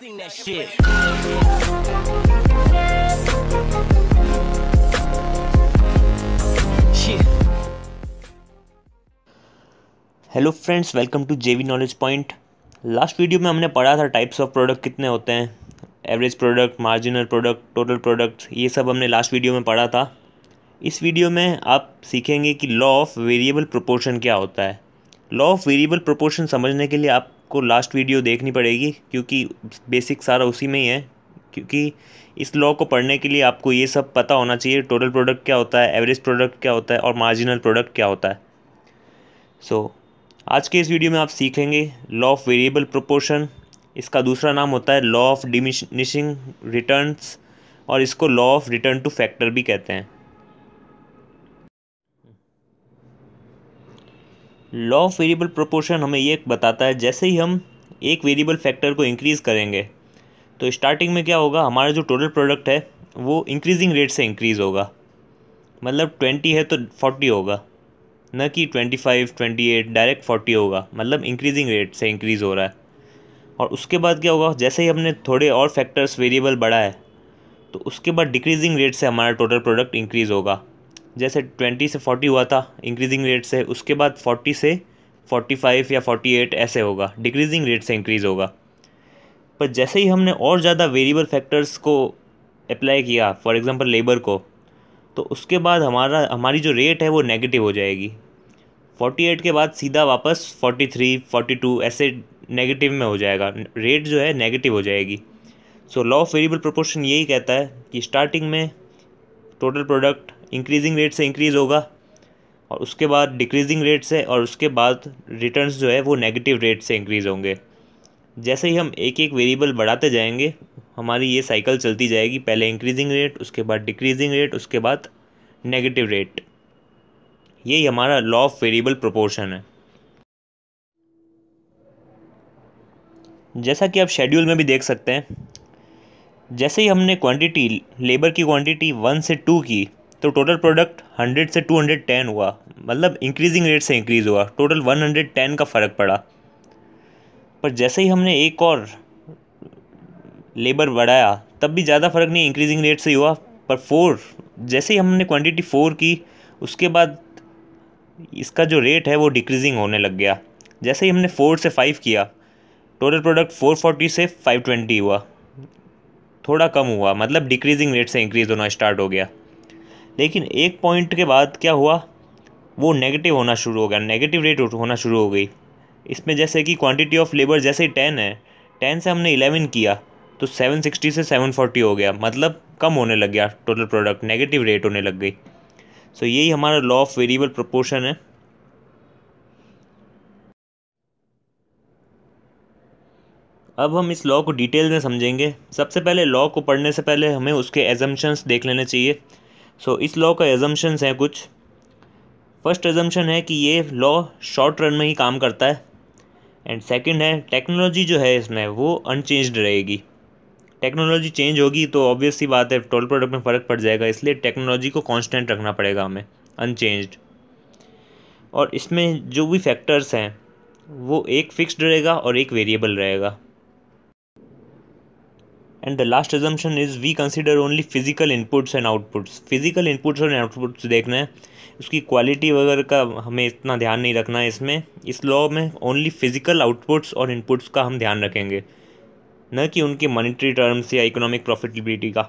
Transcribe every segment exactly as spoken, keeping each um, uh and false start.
Sing that shit. Hello friends, welcome to JV knowledge point. Last video में हमने पढ़ा था टाइप्स ऑफ प्रोडक्ट कितने होते हैं, average product, marginal product, total product, ये सब हमने लास्ट वीडियो में पढ़ा था। इस वीडियो में आप सीखेंगे कि लॉ ऑफ वेरिएबल प्रोपोर्शन क्या होता है। लॉ ऑफ वेरिएबल प्रोपोर्शन समझने के लिए आपको लास्ट वीडियो देखनी पड़ेगी, क्योंकि बेसिक सारा उसी में ही है। क्योंकि इस लॉ को पढ़ने के लिए आपको ये सब पता होना चाहिए, टोटल प्रोडक्ट क्या होता है, एवरेज प्रोडक्ट क्या होता है और मार्जिनल प्रोडक्ट क्या होता है। सो so, आज के इस वीडियो में आप सीखेंगे लॉ ऑफ वेरिएबल प्रोपोर्शन। इसका दूसरा नाम होता है लॉ ऑफ डिमिनिशिंग रिटर्न्स, और इसको law of return to factor भी कहते हैं। लॉ ऑफ वेरिएबल प्रोपोर्शन हमें ये बताता है, जैसे ही हम एक वेरिएबल फैक्टर को इंक्रीज़ करेंगे तो स्टार्टिंग में क्या होगा, हमारा जो टोटल प्रोडक्ट है वो इंक्रीजिंग रेट से इंक्रीज़ होगा। मतलब ट्वेंटी है तो फोर्टी होगा, न कि twenty five, twenty eight, direct forty होगा। मतलब इंक्रीजिंग रेट से इंक्रीज़ हो रहा है। और उसके बाद क्या होगा, जैसे ही हमने थोड़े और फैक्टर्स वेरिएबल बढ़ाए तो उसके बाद डिक्रीजिंग रेट से हमारा टोटल प्रोडक्ट इंक्रीज़ होगा। जैसे ट्वेंटी से फोर्टी हुआ था इंक्रीजिंग रेट से, उसके बाद फोर्टी से फोर्टी फाइव या फोर्टी एट ऐसे होगा, डिक्रीजिंग रेट से इंक्रीज़ होगा। पर जैसे ही हमने और ज़्यादा वेरिएबल फैक्टर्स को अप्लाई किया, फॉर एग्जांपल लेबर को, तो उसके बाद हमारा हमारी जो रेट है वो नेगेटिव हो जाएगी। फोर्टी एट के बाद सीधा वापस फोर्टी थ्री, फोर्टी टू ऐसे नेगेटिव में हो जाएगा, रेट जो है नेगेटिव हो जाएगी। So law of variable proportion यही कहता है कि स्टार्टिंग में टोटल प्रोडक्ट इंक्रीजिंग रेट से इंक्रीज़ होगा, और उसके बाद डिक्रीजिंग रेट से, और उसके बाद रिटर्न्स जो है वो नेगेटिव रेट से इंक्रीज़ होंगे। जैसे ही हम एक एक वेरिएबल बढ़ाते जाएंगे हमारी ये साइकिल चलती जाएगी, पहले इंक्रीजिंग रेट, उसके बाद डिक्रीजिंग रेट, उसके बाद नेगेटिव रेट। यही हमारा लॉ ऑफ वेरिएबल प्रोपोर्शन है। जैसा कि आप शेड्यूल में भी देख सकते हैं, जैसे ही हमने क्वांटिटी, लेबर की क्वांटिटी वन से टू की तो टोटल प्रोडक्ट हंड्रेड से टू हंड्रेड टेन हुआ। मतलब इंक्रीजिंग रेट से इंक्रीज़ हुआ, टोटल वन हंड्रेड टेन का फ़र्क पड़ा। पर जैसे ही हमने एक और लेबर बढ़ाया तब भी ज़्यादा फ़र्क नहीं, इंक्रीजिंग रेट से ही हुआ। पर फोर, जैसे ही हमने क्वांटिटी फोर की उसके बाद इसका जो रेट है वो डिक्रीजिंग होने लग गया। जैसे ही हमने फोर से फाइव किया टोटल प्रोडक्ट फोर फोर्टी से फाइव ट्वेंटी हुआ, थोड़ा कम हुआ। मतलब डिक्रीजिंग रेट से इंक्रीज़ होना स्टार्ट हो गया। लेकिन एक पॉइंट के बाद क्या हुआ, वो नेगेटिव होना शुरू हो गया, नेगेटिव रेट होना शुरू हो गई। इसमें जैसे कि क्वांटिटी ऑफ लेबर जैसे ही टेन है, टेन से हमने इलेवन किया तो सेवन सिक्सटी से सेवन फोर्टी हो गया। मतलब कम होने लग गया टोटल प्रोडक्ट, नेगेटिव रेट होने लग गई। सो यही हमारा लॉ ऑफ वेरिएबल प्रोपोर्शन है। अब हम इस लॉ को डिटेल में समझेंगे। सबसे पहले लॉ को पढ़ने से पहले हमें उसके एजम्पशंस देख लेने चाहिए। सो इस लॉ का एजम्पशंस हैं कुछ। फर्स्ट एजम्पशन है कि ये लॉ शॉर्ट रन में ही काम करता है। एंड सेकंड है, टेक्नोलॉजी जो है इसमें वो अनचेंज्ड रहेगी। टेक्नोलॉजी चेंज होगी तो ऑब्वियस सी बात है टोटल प्रोडक्ट में फ़र्क पड़ जाएगा, इसलिए टेक्नोलॉजी को कांस्टेंट रखना पड़ेगा हमें, अनचेंज्ड। और इसमें जो भी फैक्टर्स हैं वो एक फिक्स्ड रहेगा और एक वेरिएबल रहेगा। And the last assumption is we consider only physical inputs and outputs. Physical inputs और आउटपुट्स देखना है, उसकी क्वालिटी वगैरह का हमें इतना ध्यान नहीं रखना है इसमें। इस लॉ में ओनली फिजिकल आउटपुट्स और इनपुट्स का हम ध्यान रखेंगे, न कि उनके मॉनेटरी टर्म्स या इकोनॉमिक प्रॉफिटेबिलिटी का।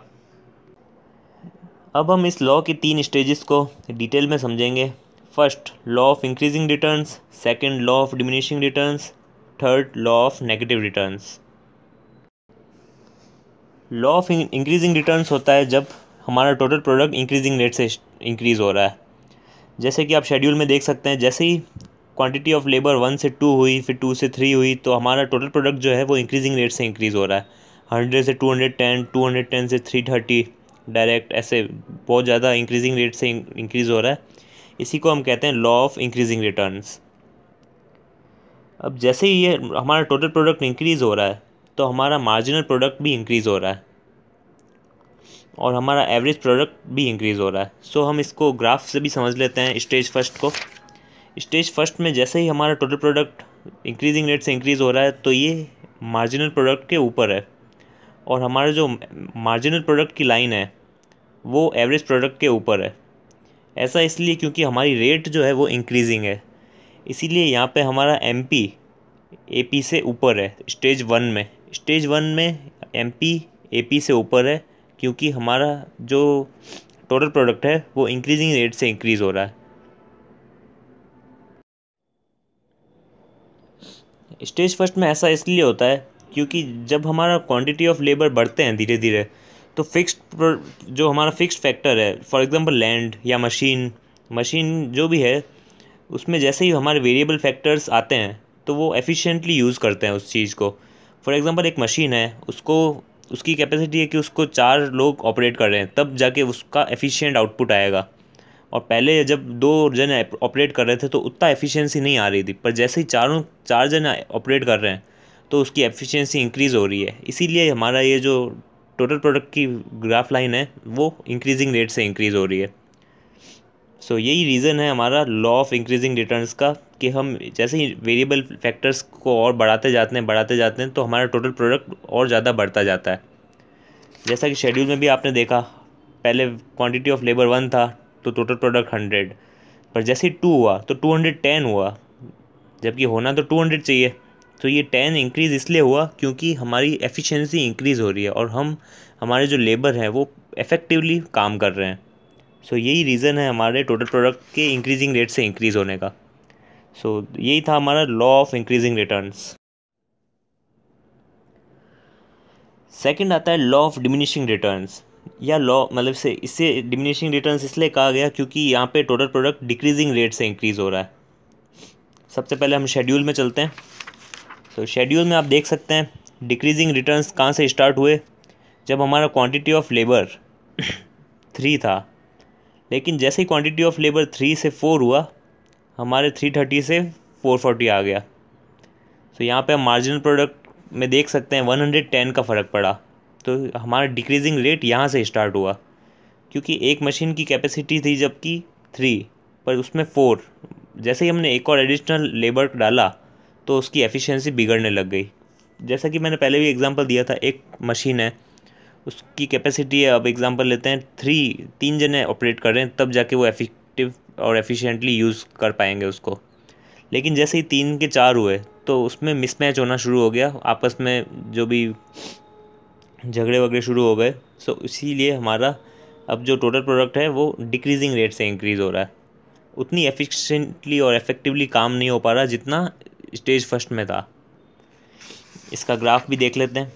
अब हम इस लॉ के तीन स्टेजेस को डिटेल में समझेंगे। First, law of increasing returns. Second, law of diminishing returns. Third, law of negative returns. Law of increasing returns होता है जब हमारा टोटल प्रोडक्ट इंक्रीजिंग रेट से इंक्रीज़ हो रहा है। जैसे कि आप शेड्यूल में देख सकते हैं, जैसे ही क्वांटिटी ऑफ लेबर वन से टू हुई, फिर टू से थ्री हुई, तो हमारा टोटल प्रोडक्ट जो है वो इंक्रीजिंग रेट से इंक्रीज़ हो रहा है। हंड्रेड से two hundred ten, two hundred ten से थ्री थर्टी, डायरेक्ट ऐसे बहुत ज़्यादा इंक्रीजिंग रेट से इंक्रीज़ हो रहा है। इसी को हम कहते हैं लॉ ऑफ इंक्रीजिंग रिटर्न्स। अब जैसे ही ये हमारा टोटल प्रोडक्ट इंक्रीज़ हो रहा है तो हमारा मार्जिनल प्रोडक्ट भी इंक्रीज़ हो रहा है और हमारा एवरेज प्रोडक्ट भी इंक्रीज़ हो रहा है। सो हम इसको ग्राफ से भी समझ लेते हैं स्टेज फर्स्ट को। स्टेज फर्स्ट में जैसे ही हमारा टोटल प्रोडक्ट इंक्रीजिंग रेट से इंक्रीज़ हो रहा है तो ये मार्जिनल प्रोडक्ट के ऊपर है, और हमारा जो मार्जिनल प्रोडक्ट की लाइन है वो एवरेज प्रोडक्ट के ऊपर है। ऐसा इसलिए क्योंकि हमारी रेट जो है वो इंक्रीजिंग है, इसीलिए यहाँ पे हमारा एम पी ए पी से ऊपर है। स्टेज वन में स्टेज वन में एम पी ए पी से ऊपर है क्योंकि हमारा जो टोटल प्रोडक्ट है वो इंक्रीजिंग रेट से इंक्रीज़ हो रहा है। स्टेज फर्स्ट में ऐसा इसलिए होता है क्योंकि जब हमारा क्वांटिटी ऑफ लेबर बढ़ते हैं धीरे धीरे, तो फिक्स्ड जो हमारा फिक्स्ड फैक्टर है, फॉर एग्जांपल लैंड या मशीन मशीन जो भी है, उसमें जैसे ही हमारे वेरिएबल फैक्टर्स आते हैं तो वो एफिशिएंटली यूज़ करते हैं उस चीज़ को। फॉर एग्जांपल एक मशीन है, उसको उसकी कैपेसिटी है कि उसको चार लोग ऑपरेट कर रहे हैं, तब जाके उसका एफिशिएंट आउटपुट आएगा। और पहले जब दो जने ऑपरेट कर रहे थे तो उतना एफिशिएंसी नहीं आ रही थी, पर जैसे ही चारों चार जने ऑपरेट कर रहे हैं तो उसकी एफिशिएंसी इंक्रीज़ हो रही है। इसीलिए हमारा ये जो टोटल प्रोडक्ट की ग्राफ लाइन है वो इंक्रीजिंग रेट से इंक्रीज़ हो रही है। सो so, यही रीज़न है हमारा लॉ ऑफ इंक्रीजिंग रिटर्न्स का, कि हम जैसे ही वेरिएबल फैक्टर्स को और बढ़ाते जाते हैं बढ़ाते जाते हैं तो हमारा टोटल प्रोडक्ट और ज़्यादा बढ़ता जाता है। जैसा कि शेड्यूल में भी आपने देखा, पहले क्वांटिटी ऑफ लेबर वन था तो टोटल प्रोडक्ट हंड्रेड, पर जैसे ही टू हुआ तो टू हंड्रेड टेन हुआ, जबकि होना तो टू हंड्रेड चाहिए। तो ये टेन इंक्रीज़ इसलिए हुआ क्योंकि हमारी एफिशिएंसी इंक्रीज़ हो रही है और हम हमारे जो लेबर हैं वो इफ़ेक्टिवली काम कर रहे हैं। सो so, यही रीज़न है हमारे टोटल प्रोडक्ट के इंक्रीजिंग रेट से इंक्रीज़ होने का। सो so, यही था हमारा law of increasing returns. Second आता है लॉ ऑफ डिमिनिशिंग रिटर्न्स, या लॉ मतलब से इससे डिमिनिशिंग रिटर्न्स इसलिए कहा गया क्योंकि यहाँ पे टोटल प्रोडक्ट डिक्रीजिंग रेट से इंक्रीज़ हो रहा है। सबसे पहले हम शेड्यूल में चलते हैं। तो शेड्यूल में आप देख सकते हैं डिक्रीजिंग रिटर्न्स कहाँ से स्टार्ट हुए, जब हमारा क्वांटिटी ऑफ लेबर थ्री था, लेकिन जैसे ही क्वांटिटी ऑफ लेबर थ्री से फोर हुआ हमारे थ्री थर्टी से फोर फोर्टी आ गया। तो यहाँ पे हम मार्जिनल प्रोडक्ट में देख सकते हैं वन हंड्रेड टेन का फ़र्क पड़ा। तो हमारा डिक्रीजिंग रेट यहाँ से स्टार्ट हुआ क्योंकि एक मशीन की कैपेसिटी थी जबकि थ्री, पर उसमें फोर, जैसे ही हमने एक और एडिशनल लेबर डाला तो उसकी एफिशिएंसी बिगड़ने लग गई। जैसा कि मैंने पहले भी एग्जांपल दिया था, एक मशीन है उसकी कैपेसिटी है, अब एग्जांपल लेते हैं थ्री, तीन जने ऑपरेट कर रहे हैं तब जाके वो एफिक्टिव और एफिशिएंटली यूज़ कर पाएंगे उसको। लेकिन जैसे ही तीन के चार हुए तो उसमें मिसमैच होना शुरू हो गया, आपस में जो भी झगड़े वगड़े शुरू हो गए। सो इसीलिए हमारा अब जो टोटल प्रोडक्ट है वो डिक्रीजिंग रेट से इंक्रीज़ हो रहा है, उतनी एफिशिएंटली और इफेक्टिवली काम नहीं हो पा रहा जितना स्टेज फर्स्ट में था। इसका ग्राफ भी देख लेते हैं।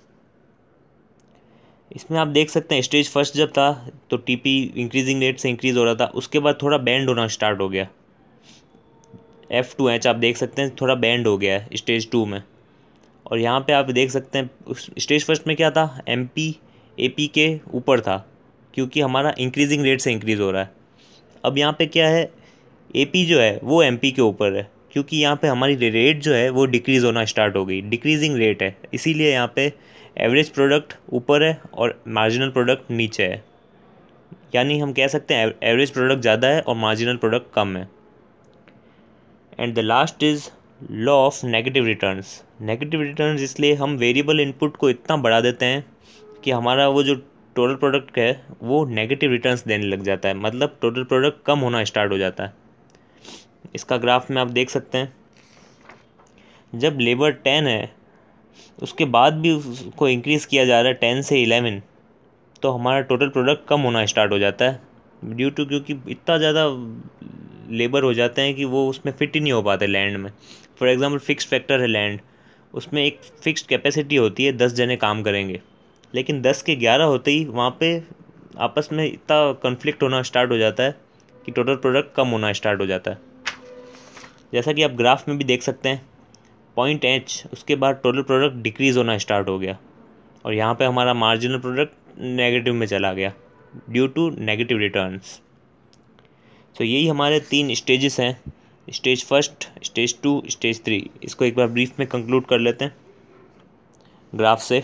इसमें आप देख सकते हैं स्टेज फर्स्ट जब था तो टीपी इंक्रीजिंग रेट से इंक्रीज़ हो रहा था, उसके बाद थोड़ा बैंड होना स्टार्ट हो गया। एफ टू एच आप देख सकते हैं थोड़ा बैंड हो गया है स्टेज टू में। और यहाँ पे आप देख सकते हैं स्टेज फर्स्ट में क्या था, एम पी ए पी के ऊपर था क्योंकि हमारा इंक्रीजिंग रेट से इंक्रीज़ हो रहा है। अब यहाँ पे क्या है, ए पी जो है वो एम पी के ऊपर है क्योंकि यहाँ पे हमारी रेट जो है वो डिक्रीज़ होना स्टार्ट हो गई, डिक्रीजिंग रेट है, इसीलिए यहाँ पे एवरेज प्रोडक्ट ऊपर है और मार्जिनल प्रोडक्ट नीचे है। यानी हम कह सकते हैं एवरेज प्रोडक्ट ज़्यादा है और मार्जिनल प्रोडक्ट कम है। And the last is law of negative returns. Negative returns इसलिए हम वेरिएबल इनपुट को इतना बढ़ा देते हैं कि हमारा वो जो टोटल प्रोडक्ट है वो नेगेटिव रिटर्न्स देने लग जाता है, मतलब टोटल प्रोडक्ट कम होना स्टार्ट हो जाता है। इसका ग्राफ में आप देख सकते हैं, जब लेबर टेन है उसके बाद भी उसको इंक्रीज़ किया जा रहा है टेन से इलेवन, तो हमारा टोटल प्रोडक्ट कम होना स्टार्ट हो जाता है ड्यू टू क्योंकि इतना ज़्यादा लेबर हो जाते हैं कि वो उसमें फिट ही नहीं हो पाते लैंड में। फॉर एग्जांपल फिक्स्ड फैक्टर है लैंड, उसमें एक फ़िक्स्ड कैपेसिटी होती है, दस जने काम करेंगे, लेकिन दस के ग्यारह होते ही वहाँ पे आपस में इतना कन्फ्लिक्ट होना स्टार्ट हो जाता है कि टोटल प्रोडक्ट कम होना स्टार्ट हो जाता है। जैसा कि आप ग्राफ में भी देख सकते हैं पॉइंट एच, उसके बाद टोटल प्रोडक्ट डिक्रीज़ होना स्टार्ट हो गया और यहाँ पे हमारा मार्जिनल प्रोडक्ट नेगेटिव में चला गया due to negative returns. So यही हमारे तीन स्टेजेस हैं, stage first, stage two, stage three. इसको एक बार ब्रीफ में कंक्लूड कर लेते हैं ग्राफ से।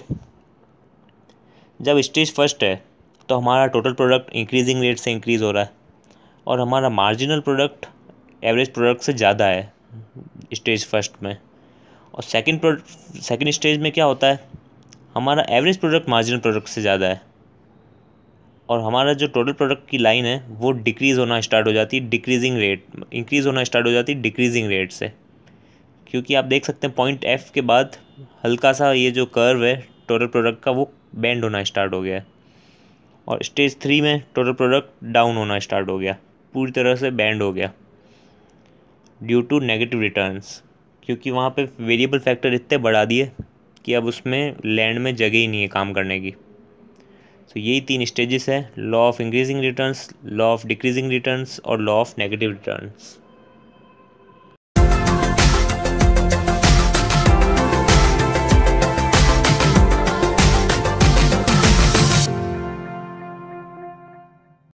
जब स्टेज फर्स्ट है तो हमारा टोटल प्रोडक्ट इंक्रीजिंग रेट से इंक्रीज़ हो रहा है और हमारा मार्जिनल प्रोडक्ट एवरेज प्रोडक्ट से ज़्यादा है स्टेज फर्स्ट में। और सेकंड सेकंड स्टेज में क्या होता है, हमारा एवरेज प्रोडक्ट मार्जिनल प्रोडक्ट से ज़्यादा है, और हमारा जो टोटल प्रोडक्ट की लाइन है वो डिक्रीज़ होना स्टार्ट हो जाती है डिक्रीजिंग रेट, इंक्रीज़ होना स्टार्ट हो जाती है डिक्रीजिंग रेट से। क्योंकि आप देख सकते हैं पॉइंट एफ के बाद हल्का सा ये जो कर्व है टोटल प्रोडक्ट का वो बेंड होना स्टार्ट हो गया है, और स्टेज थ्री में टोटल प्रोडक्ट डाउन होना स्टार्ट हो गया, पूरी तरह से बेंड हो गया ड्यू टू नेगेटिव रिटर्न्स। क्योंकि वहाँ पे वेरिएबल फैक्टर इतने बढ़ा दिए कि अब उसमें लैंड में जगह ही नहीं है काम करने की। तो यही तीन स्टेजेस है, law of increasing returns, law of decreasing returns और लॉ ऑफ नेगेटिव रिटर्न्स।